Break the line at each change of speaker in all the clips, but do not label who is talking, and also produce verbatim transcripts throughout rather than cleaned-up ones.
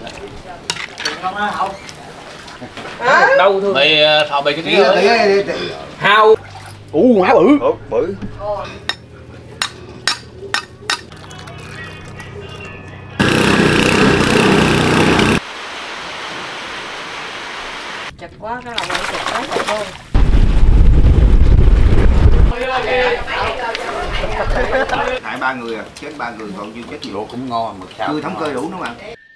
Không á, không.
Đâu thường.
Mày thò mày cái
Tí tí tí.
Hao.
Ú má bự.
Ủa, bự.
Chật quá cái lòng này chật quá vậy luôn.
Hại ba người à, chết ba người còn dư chết nhiều.
luộc cũng ngon mà sao?
Chưa thống kê đủ nữa mà.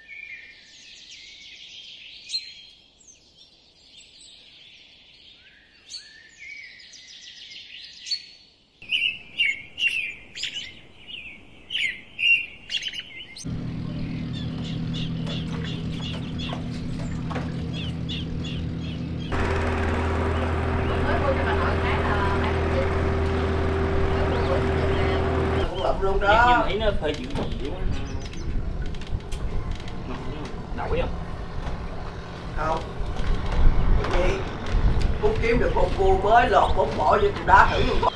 Luôn đó. Nhưng mà nó hơi chịu chịu quá. Nổi không?
Không. Cái gì? Phúc kiếm được một cua mới lọt bốc bỏ vô tụi đá thử luôn.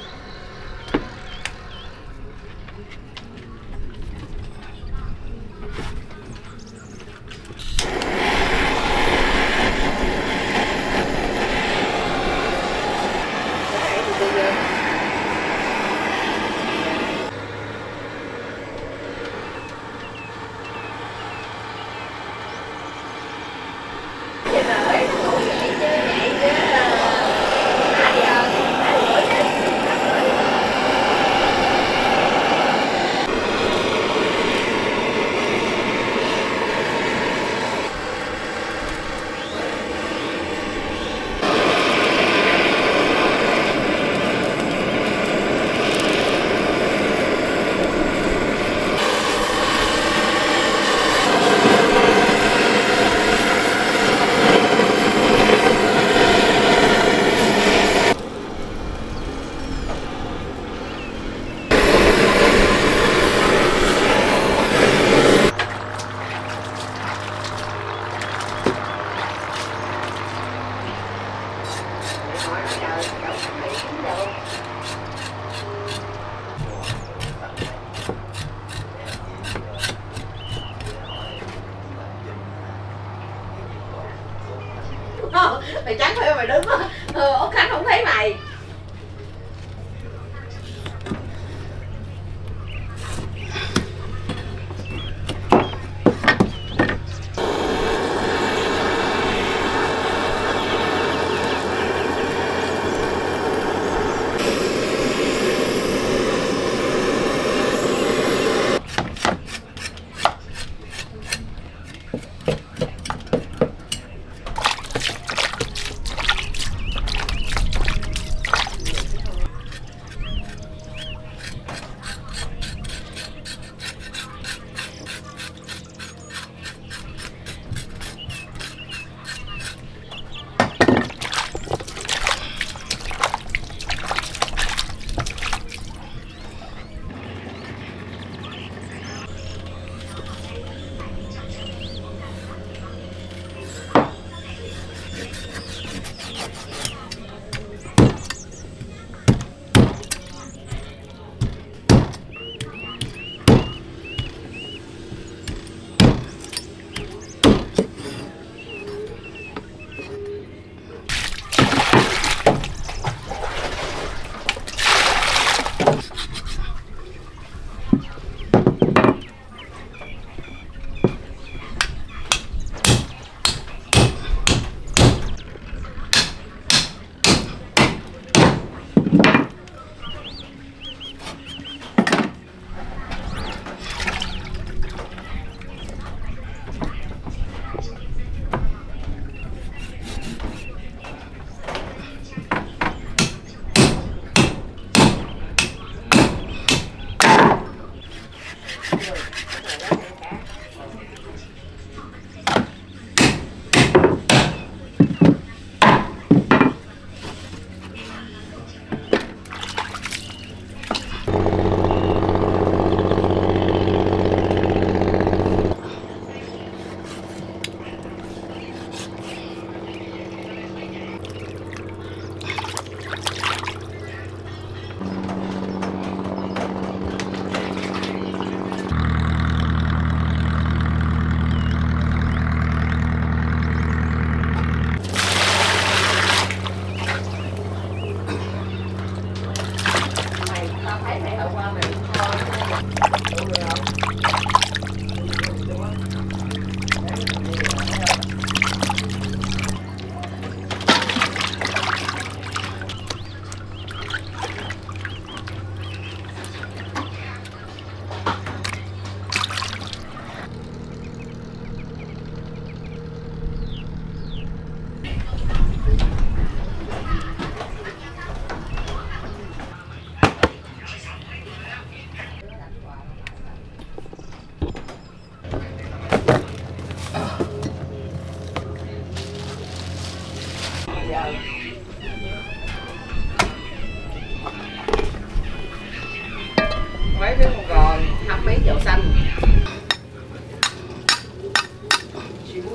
Mày trắng thôi mày đứng á. Ờ, Út Khánh không thấy mày.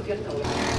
chính thôi.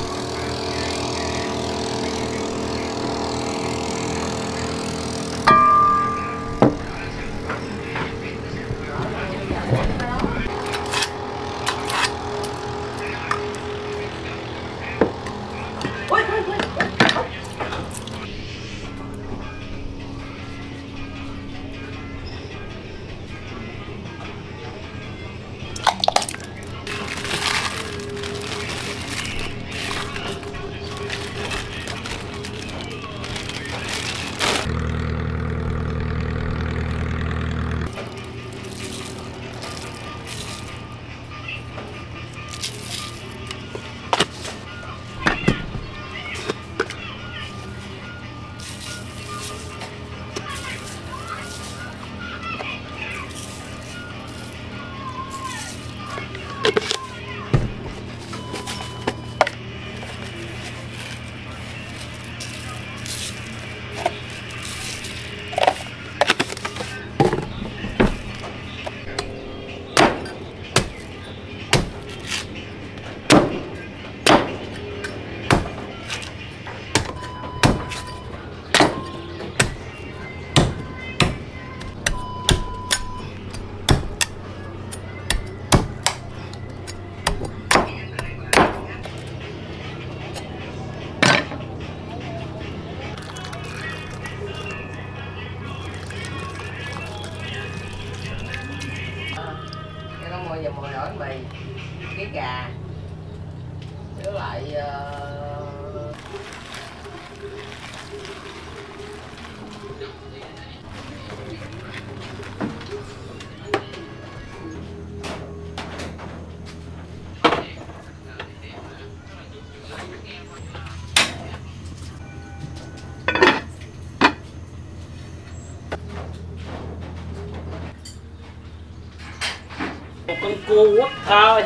Giờ mồi nổi mì, cái gà với lại uh...
một con cua quất thôi.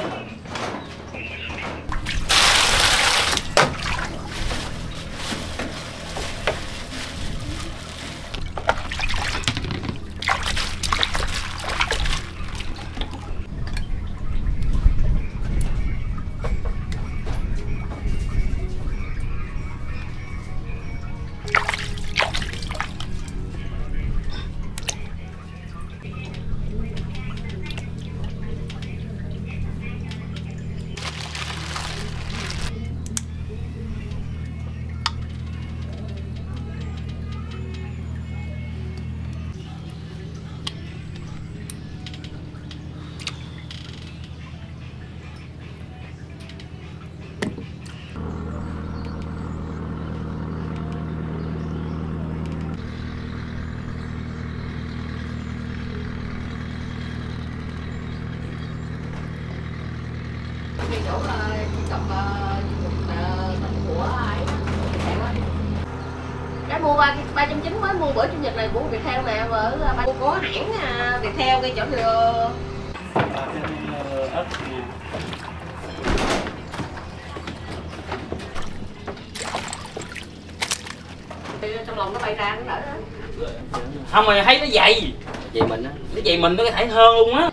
Cái chỗ cặp của ai cái mua ba ba trăm chín mới mua bữa chủ nhật này của Viettel nè, ở ba có hãng Viettel cái chỗ vừa
ớt
trong lòng nó bay ra nó đỡ đó.
Không mà thấy nó dày dày mình á, nó dày mình nó có thể hơn luôn á.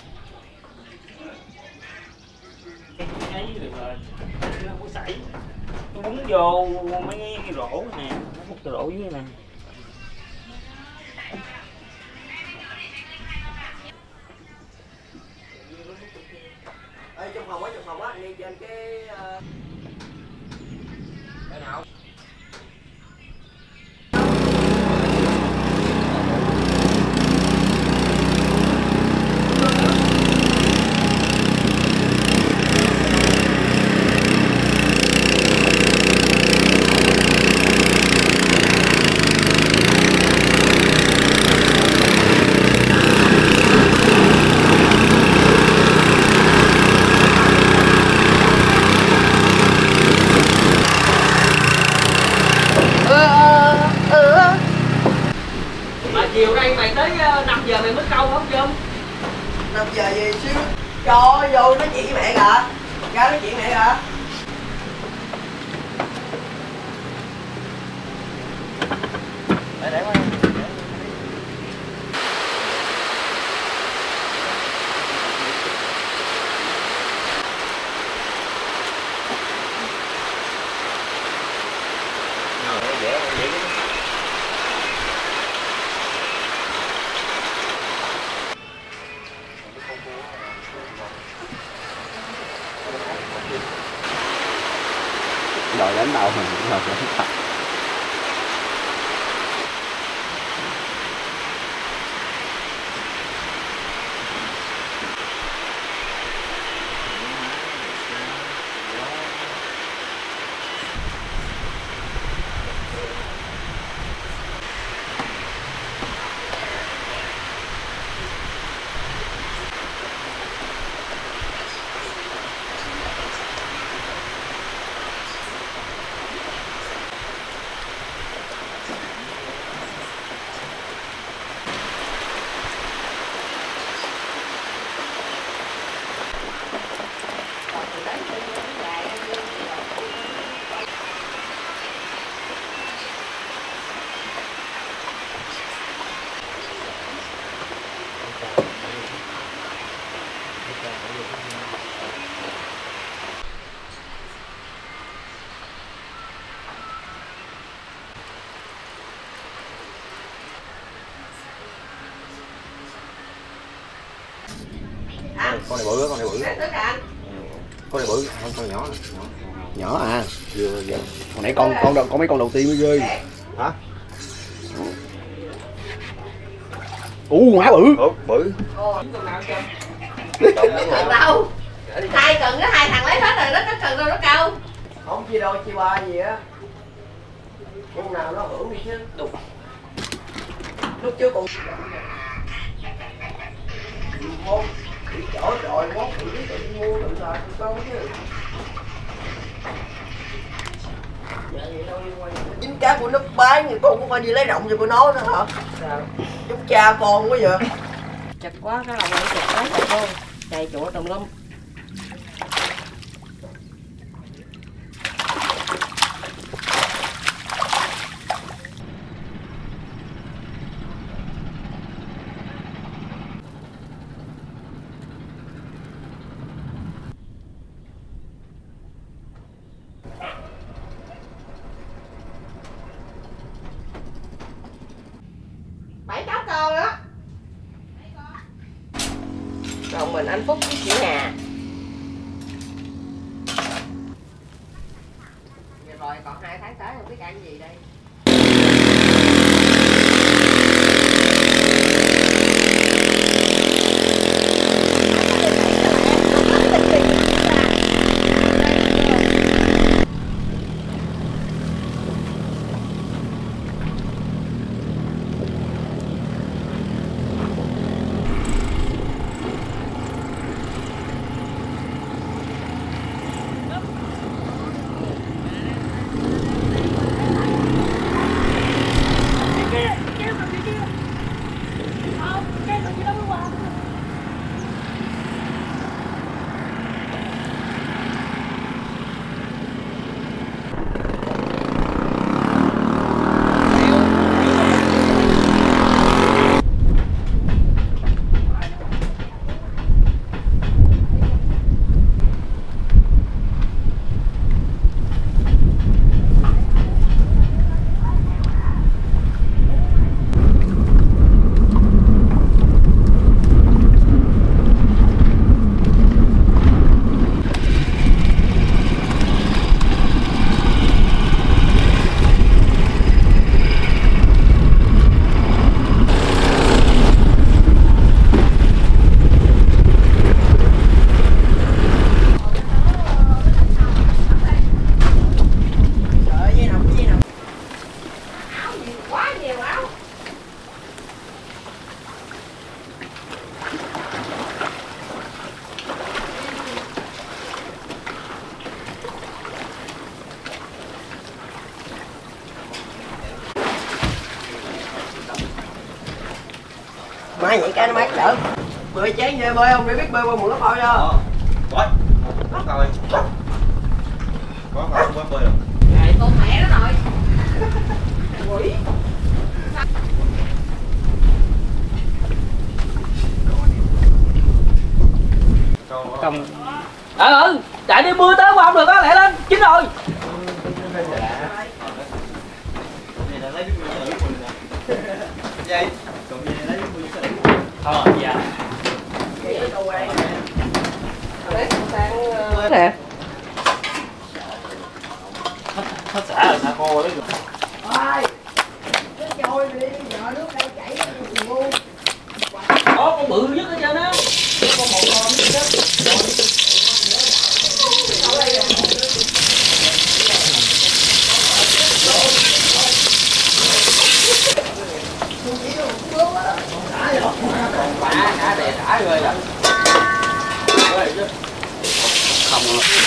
Thấy được rồi, nó không có sảy, nó búng vô mấy cái rổ nè, nó hút cái rổ dưới nè.
Ê, trong phòng á, trong phòng á, anh đi trên cái uh... cái nào?
Chiều đây mày tới năm giờ mày mới câu không Trâm?
năm giờ gì xíu cho vô nói chuyện với mẹ kìa. Ra nói chuyện mẹ kìa.
Để để qua.
Rồi đánh đầu mình cũng rồi đánh đầu. Con này bự, con này bự. Con này bự, con con nhỏ này, nhỏ. Nhỏ à. Vừa vừa. Hồi nãy con con con mấy con đầu tiên mới ghê. Hả? U quá bự. Ủa, bự.
Cần đâu. Hai cần đó, hai thằng lấy hết rồi, nó có cần đâu nó câu.
Không chia đôi chia ba gì á. Con nào nó hưởng đi chứ. Đúng. Lúc trước còn món chỗ rồi món thử tự mua tự xài tự con chứ. Chính cá của nước bán thì con cũng coi gì lấy rộng cho của nó nữa hả? Sao? Chúng cha con quá vậy.
Chật quá, cái lòng này chật quá trời cô. Chạy chỗ tùm lum. Bảy cháu con đó. Còn mình anh Phúc với chị Hà. Rồi còn hai tháng tới không biết ăn gì đây.
Mai nhảy cái nó mát sợ. Bơi chén về bơi không để biết bơi qua mượn nó coi cho.
Bơi. Bắt rồi. Có con không có bơi được.
Này con mẹ nó rồi.
Quỷ.
Không. Ờ ừ, chạy đi mưa tới qua không được á, lẹ lên, chín rồi.
Dây. Còn gì lấy mưa xử.
Ờ dạ.
Nè.
Hết xả rồi, xả khô đấy rồi.
Ôi, cái trôi đi, giờ nước đây chảy ngu.
Có con bự nhất hết trơn á. Có một con nhất hết.
Quả đã để đã rồi à. Không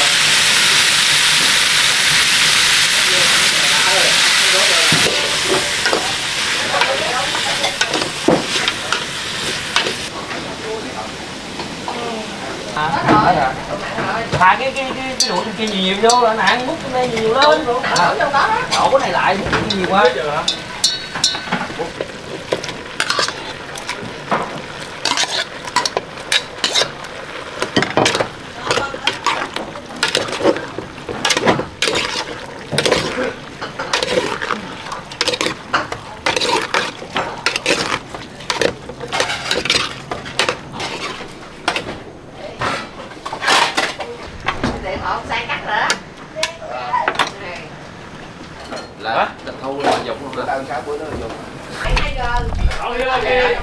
Thả cái cái cái cái đũa kia nhiều nhiều vô là nè, múc cái này nhiều lên. Đổ cái này lại múc nhiều quá.
Để họ sai cắt rồi đó.
là thu là dùng luôn đó. Sáu bữa nữa là dùng.
hai giờ. hai giờ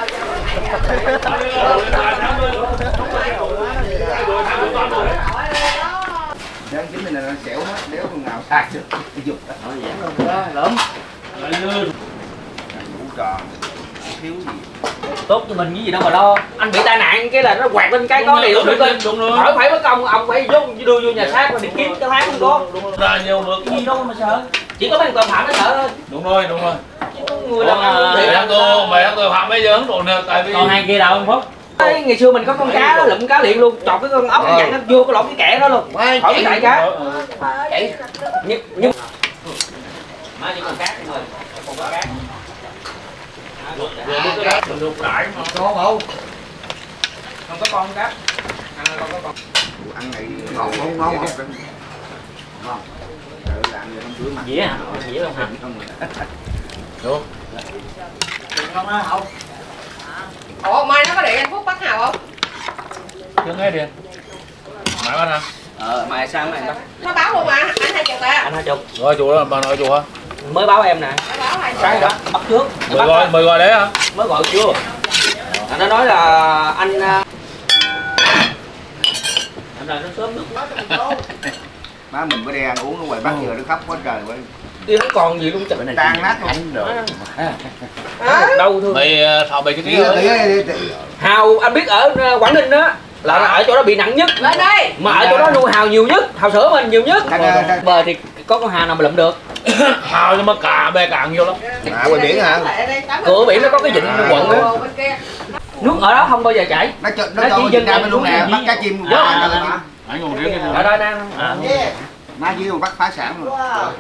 Đang chính mình là xẻo hết, nếu con nào sạc chứ dùng đó.
Nó dễ luôn đó, lắm. Lại lên.
Ngủ tròn, thiếu gì.
Tốt cho mình cái gì đâu mà lo. Anh bị tai nạn cái là nó quạt lên cái có điều được lên. Khỏi phải mất công ông phải vô đưa vô nhà xác mà đi kiếm cái tháng không có.
Ra nhiều được.
Cái gì đâu mà sợ. Chỉ có mấy tội phạm nó sợ thôi.
Đúng rồi, đúng rồi.
Người làm
Mày ăn tôi, mày ăn tôi phạm bây giờ không đồn được tại vì
còn hai kia đâu không Phúc? Ngày xưa mình có con cá đó, lụm cá liền luôn, chọt cái con ốc cái dặn nó vô cái lỗ cái kẻ đó luôn. Khỏi cái đại cá. Nhưng nhưng má chỉ con cá của mình, con cá.
vừa bước cái đó mình lục lại mà.
Có không?
Không có con cá. Ăn con có con.
Ăn này ngon không ngon không? Ngon. Tự ăn rồi không rửa mặt.
Dĩa hả? Dĩa không hả?
Đúng.
Không á, không.
Ủa mai nó có điện anh Phúc bắt Hào không?
Chưa nghe điện. Mãi bắt hả?
Ờ, mai sáng này bắt.
Nó báo luôn mà, anh hai chục à.
Anh hai chục.
Rồi chủ đó, bà nội chủ hả?
Mới báo em nè.
Nó báo hai chục.
Sáng đó, bắt trước.
Mời gọi, mời gọi đấy hả?
Mới gọi chưa? Anh nó nói là anh anh là nó sớm nước.
Má mình bữa đây ăn uống nó hoài bắt giờ nó khóc quá trời quá.
Kia không còn gì luôn trời.
Tan nát luôn.
Được. Đâu thương.
Mày thọ mày cái
Tí
tí
tí
ơi.
tí.
Hào anh biết ở Quảng Ninh đó là ở chỗ đó bị nặng nhất.
Lên đây.
Mà ở chỗ đó nuôi hào nhiều nhất, hào sữa mình nhiều nhất. Bờ thì có con hào nào mà lụm được.
Hào nhưng mà cả bè cạn nhiều lắm.
À ngoài biển hả?
Cửa biển nó có cái vịnh quận á. Nước ở đó không bao giờ chảy.
Nó cho nó cho Việt Nam luôn nè, bắt cá chim.
Anh ngồi riêng cái
Ở đây nè.
Má dưới bắt phá sản luôn.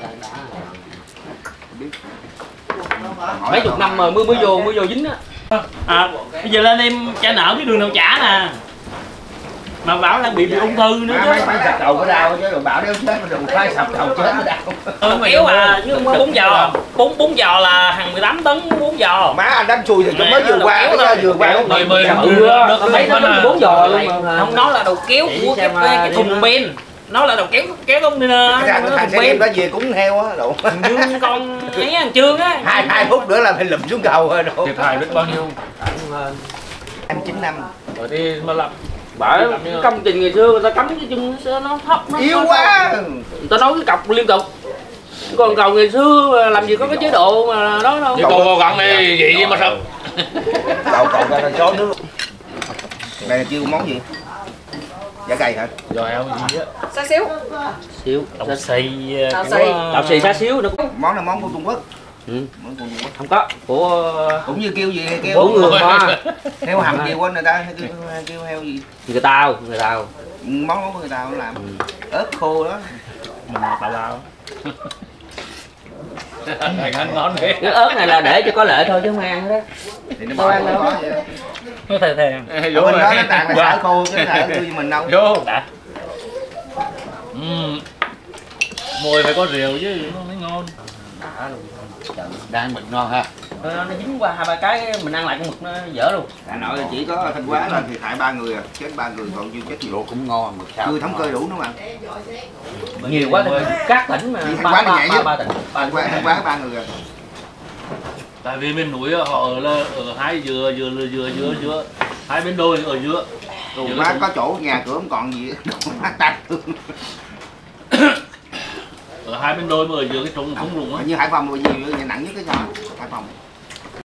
Mấy chục năm rồi mới mới vô mới vô dính á.
À, bây giờ lên em trả nợ cái đường nào trả nè. Mà bảo là bị bị ung thư nữa chứ.
Mấy phải sập đầu có đau chứ rồi bảo đéo chết mà đụng phải sập đầu chết mới đau.
Ừ, kéo à, chứ bốn giò. Bốn bốn giò là hàng mười tám tấn bốn giò.
Má anh đánh chui thì cho mới vừa qua cái vừa qua
mười mười
Mấy nó đến bốn giò luôn mà.
Không, nó là đầu kéo của cái cái thùng pin. Nó là đầu kéo kéo con
thằng xe em đã về cúng heo á độ.
Dương con ấy thằng Trương á.
Hai hai phút nữa là phải lụm xuống cầu rồi độ.
thiệt hại biết bao nhiêu.
Em chín năm.
Rồi đi mà làm.
Bởi công trình ngày xưa người ta cấm cái chân nó thấp nó
Yếu quá.
Người ta nói cái cọc liên tục. Còn cầu ngày xưa làm gì có cái chế độ mà đó đâu.
Đi cầu cố gắng đi vậy mà sao?
Cầu cầu ra là chó nước. Đây là chiêu món gì? Dạ gầy hả?
Rồi em gì á?
Xá xíu.
Xíu.
Đậu xì.
Đậu
của-
xì.
Đậu xì xá xíu nữa.
Món là món của Trung Quốc.
Ừ.
Món của Trung Quốc.
Không có của
Cũng như kêu gì hay kêu
của người Hoa.
heo hầm gì quên người ta hay kêu, kêu heo gì?
Người Tàu, người Tàu.
Món món của người ta nó làm ớt khô đó.
Mình tào lao.
Thằng ăn ngon thế.
Cái ớt này là để cho có lệ thôi chứ không ăn đó.
Thì nó bỏ vô đó vậy.
Nó thèm thèm.
Ở bên đó nó tàn là xả khô chứ nó tươi như mình đâu.
Vô.
Đã.
Ừm. Mùi phải có rượu chứ nó mới ngon.
Đang mực ngon ha.
nó dính qua hai ba cái mình ăn lại con mực nó dở luôn.
Hà Nội là chỉ có Thanh Hóa là thiệt hại ba người à, chết ba người còn chưa chết nhiều.
Đồ cũng ngon mực sao.
Chưa thống kê đủ nữa mà.
Nhiều quá thì các tỉnh mà
Thanh
ba
Hóa nó
ba
nhẹ
ba,
nhất.
ba tỉnh. Ba
Thanh Hóa Thanh Hóa ba người à.
Tại vì bên núi họ ở là ở hai giữa giữa giữa giữa giữa hai bên đồi ở giữa.
Đồ má có chỗ nhà cửa không còn gì. Đồ má tàn thương.
Ở hai bên đồi mà ở giữa cái trống thung lũng á.
Như Hải Phòng là nhiều nặng nhất cái sao? Hải Phòng.